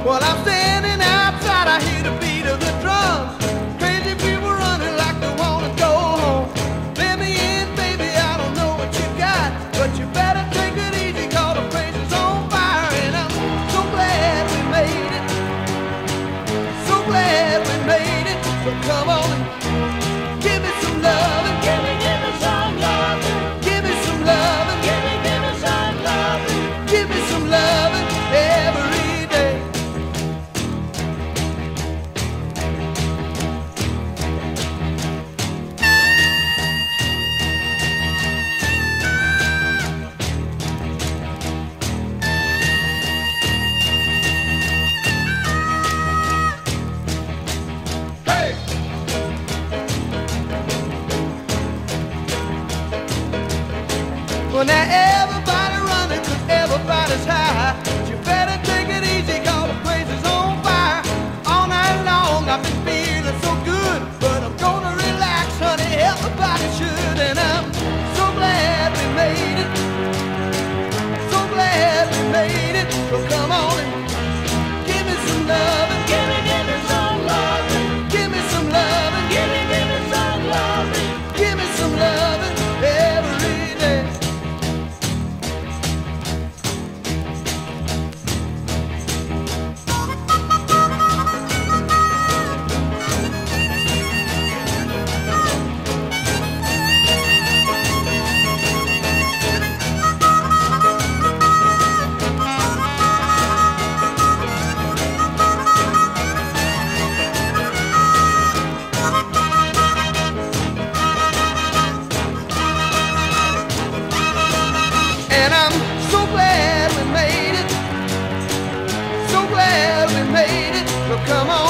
Well, I'm standing outside, I hear the beat of the drums. Crazy people running like they wanna go home. Let me in, baby, I don't know what you got, but you better take it easy, 'cause the place is on fire. And I'm so glad we made it, so glad we made it. So come on and give me some loving, Give me some loving. give me some loving, Give me some loving. give me some loving every day. Hey! Well, now everybody running 'cause everybody's high. But you better take it easy, 'cause the place is on fire. All night long I've been feeling so good, but I'm gonna relax, honey, everybody should. And I'm so glad we made it, so glad we made it. So come on and give me some loving, Give me some loving. give me some loving, Give me some loving. give me some loving every day. And I'm so glad we made it, so glad we made it. So come on.